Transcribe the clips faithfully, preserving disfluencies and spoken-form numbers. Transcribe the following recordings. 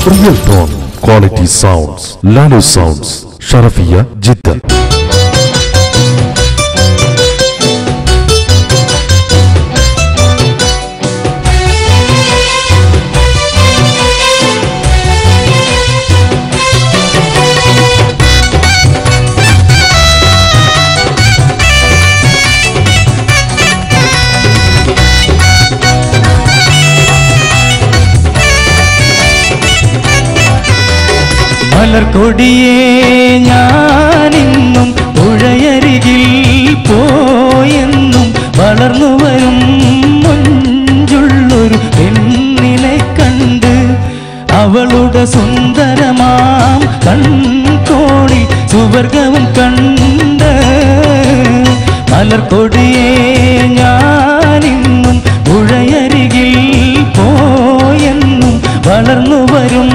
Real tone, quality sounds. Lalo Sounds, Sharafiya, Jeddah. മലർക്കൊടിയേ ഞാനിന്നും പുഴയരികിൽ പോയെന്നും വളർന്നു വരും മുഞ്ചുള്ളൊരു പെണ്ണിനെ കണ്ട് അവളുടെ സുന്ദരമാം കൺകോണിൽ സുവർഗവും കണ്ട് മലർക്കൊടിയേ ഞാനിന്നും പുഴയരികിൽ പോയെന്നും വളർന്നു വരും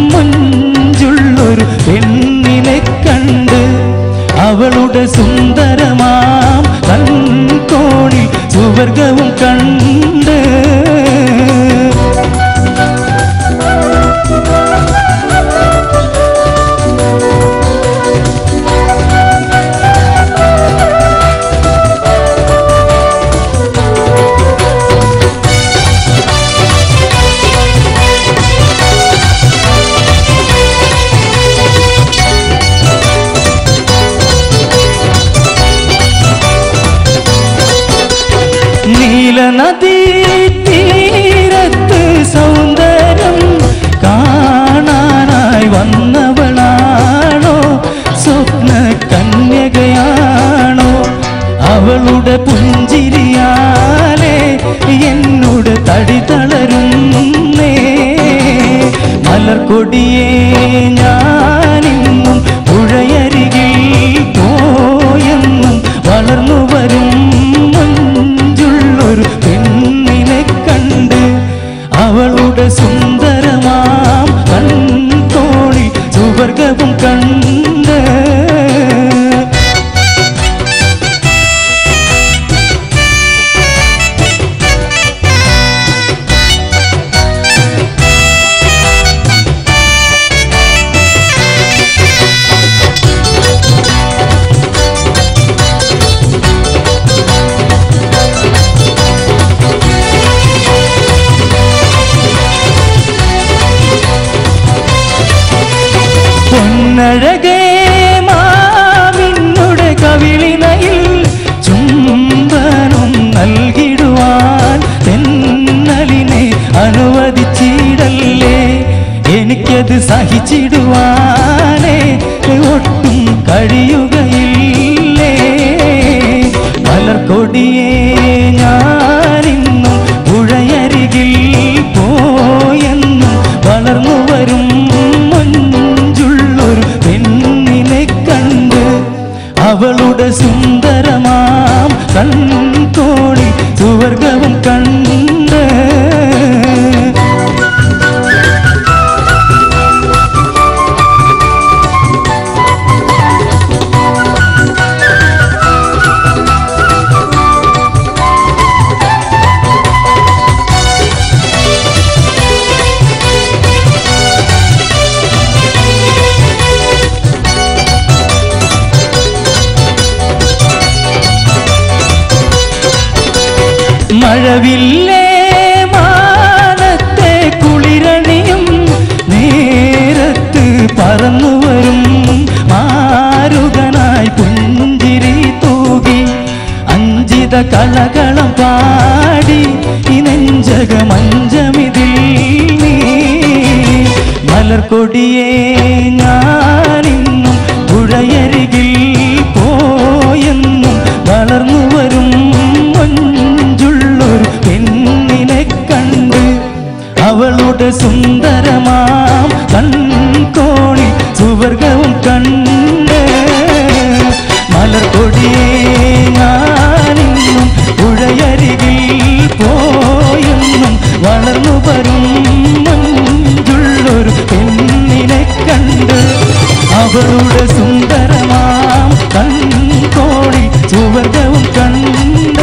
ഒരു പെണ്ണിനെ കണ്ട് അവളുടെ സുന്ദരമാം കൺകോണിൽ സുവർഗവും കണ്ട് നദീ തീരത്ത് സൗന്ദര്യം കാണാനായി വന്നവളാണോ സ്വപ്ന കന്യകയാണോ അവളുടെ പുഞ്ചിരിയാലേ എന്നോട് തടി തളരുന്നേ മലർക്കൊടിയേ ഞാനിന്നും പുഴയരികിൽ പോയെന്നും വളർന്നു വരും പെണ്ണിനെ കണ്ട് അവളുടെ സുന്ദരമാം കൺകോണിൽ സുവർഗവും കണ്ട് പൊന്നഴകേ മാവിന്നുടെ കവിളിനയിൽ ചുംബനം നൽകിടുവാൻ തെന്നലിനെ അനുവദിച്ചിടല്ലേ എനിക്കത് സഹിച്ചിടുവാനേ ഒട്ടും കഴിയുകയില്ലേ മലർക്കൊടിയേ ഞാനിന്നും പുഴയരികിൽ പോയെന്നും വളർന്നു വരും പെണ്ണിനെ കണ്ട് അവളുടെ സുന്ദരമാം കൺകോണിൽ സുവർഗവും കണ്ട് മഴവില്ലേ മാനത്തെ കുളിരണിയും നേരത്ത് പറന്നു വരും മാരുകനായി പുഞ്ചിരി തൂകി അഞ്ചിത കളകളം പാടി ഇനെഞ്ചകമഞ്ചമിതിൽ നീ മലർക്കൊടിയേ ഞാനിന്നും പുഴയരികിൽ പോയെന്നും വളർന്നു വരും പെണ്ണിനെ കണ്ട് അവളുടെ സുന്ദരമാം കൺകോണിൽ സുവർഗവും കണ്ട് മലർക്കൊടിയേ ഞാനിന്നും പുഴയരികിൽ പോയെന്നും വളർന്നു വരും മഞ്ചുള്ളൊരു പെണ്ണിനെ കണ്ട് അവളുടെ സുന്ദരമാം കൺകോണിൽ സുവർഗവും കണ്ട്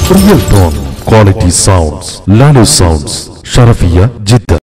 Real tone quality sounds. Lano Sounds, Sharafiya, Jeddah.